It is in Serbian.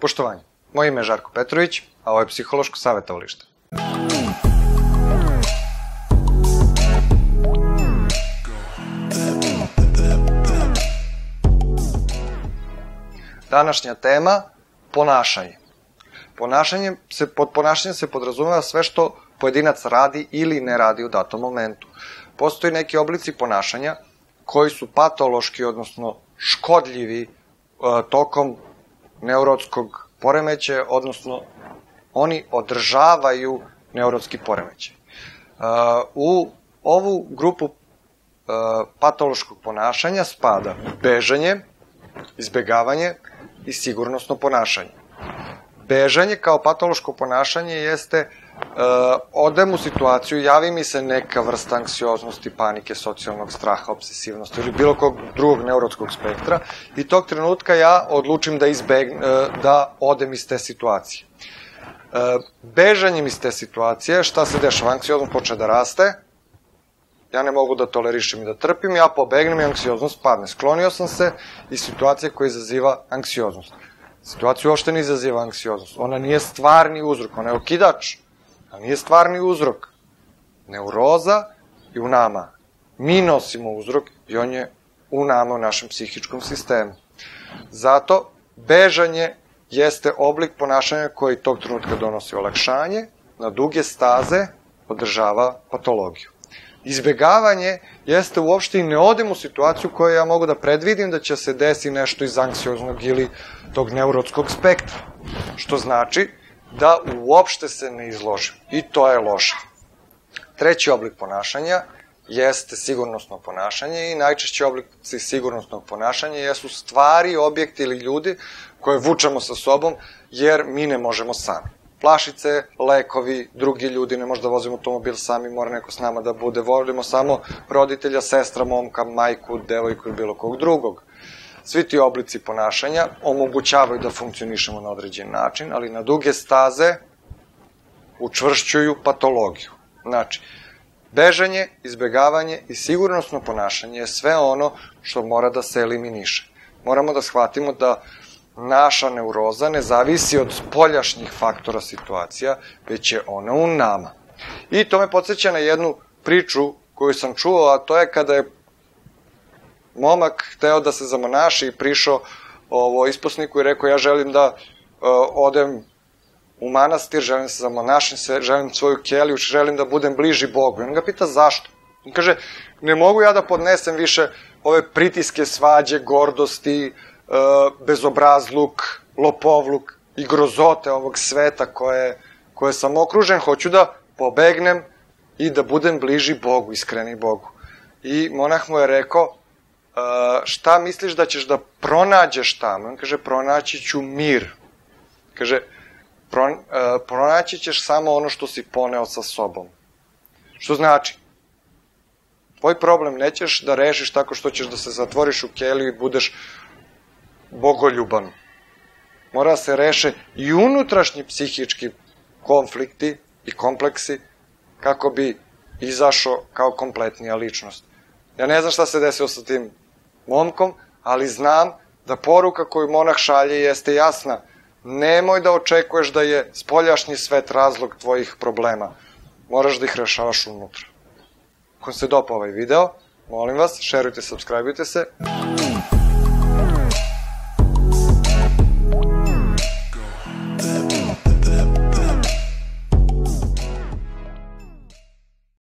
Poštovanje, moje ime je Žarko Petrović, a ovo je Psihološko savjetovalište. Današnja tema, ponašanje. Pod ponašanjem se podrazumeva sve što pojedinac radi ili ne radi u datom momentu. Postoji neki oblici ponašanja koji su patološki, odnosno škodljivi tokom neurotskog poremećaja, odnosno oni održavaju neurotski poremećaj. U ovu grupu patološkog ponašanja spada bežanje, izbegavanje i sigurnosno ponašanje. Bežanje kao patološko ponašanje jeste odem u situaciju, javi mi se neka vrsta anksioznosti, panike, socijalnog straha, obsesivnosti ili bilo kog drugog neurotskog spektra i tog trenutka ja odlučim da odem iz te situacije. Bežanjem iz te situacije, šta se dešava? Anksioznost počne da raste, ja ne mogu da tolerišem i da trpim, ja pobegnem i anksioznost padne. Sklonio sam se iz situacije koja izaziva anksioznost. Situacija uopšte ne izaziva anksioznost. Ona nije stvarni uzrok, ona je okidač, a nije stvarni uzrok. Neuroza je u nama. Mi nosimo uzrok i on je u nama, u našem psihičkom sistemu. Zato bežanje jeste oblik ponašanja koji tog trenutka donosi olakšanje, na duge staze održava patologiju. Izbegavanje jeste uopšte i ne odem u situaciju koju ja mogu da predvidim da će se desi nešto iz anksioznog ili tog neurotskog spektra. Što znači da uopšte se ne izložim. I to je loše. Treći oblik ponašanja jeste sigurnosno ponašanje i najčešći oblici sigurnosnog ponašanja jesu stvari, objekti ili ljudi koje vučemo sa sobom jer mi ne možemo sami. Flašice, lekovi, drugi ljudi, ne možda vozimo automobil sami, mora neko s nama da bude, volimo samo roditelja, sestra, momka, majku, devojku ili bilo kog drugog. Svi ti oblici ponašanja omogućavaju da funkcionišemo na određen način, ali na duge staze učvršćuju patologiju. Znači, bežanje, izbegavanje i sigurnosno ponašanje je sve ono što mora da se eliminiše. Moramo da shvatimo da naša neuroza ne zavisi od spoljašnjih faktora situacija, već je ona u nama. I to me podsjeća na jednu priču koju sam čuo, a to je kada je momak hteo da se zamonaši i prišao isposniku i rekao ja želim da odem u manastir, želim da se zamonašim, želim svoju keliju, želim da budem bliži Bogu. I on ga pita zašto? On kaže, ne mogu ja da podnesem više ove pritiske, svađe, gordosti, bezobrazluk, lopovluk i grozote ovog sveta koje sam okružen, hoću da pobegnem i da budem bliži Bogu, iskreni Bogu. I monah mu je rekao, šta misliš da ćeš da pronađeš tamo? On kaže, pronaći ću mir. Kaže, pronaći ćeš samo ono što si poneo sa sobom. Što znači, tvoj problem nećeš da rešiš tako što ćeš da se zatvoriš u keliju i budeš bogoljuban. Mora se reše i unutrašnji psihički konflikti i kompleksi kako bi izašao kao kompletnija ličnost. Ja ne znam šta se desilo sa tim momkom, ali znam da poruka koju monah šalje jeste jasna. Nemoj da očekuješ da je spoljašnji svet razlog tvojih problema. Moraš da ih rešavaš unutra. Ako vam se dopao ovaj video, molim vas, šerujte, subscribeujte se.